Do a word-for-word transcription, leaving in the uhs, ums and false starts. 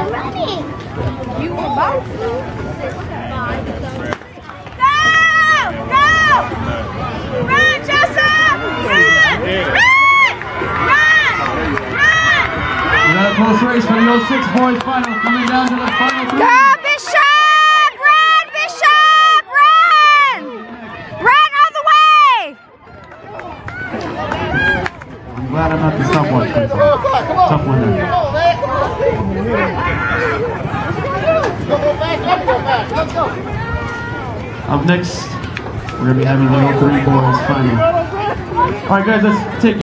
You were about to. Go! Go! Run, Jessa! Run! Run! Run! Run! We got a close race for the oh six boys final, coming down to the final three. Go, Bishop! Run, Bishop! Run! Run all the way! I'm glad I'm not the stopwatch. Tough one there. Up next, we're going to be having the oh three boys final. Alright guys, let's take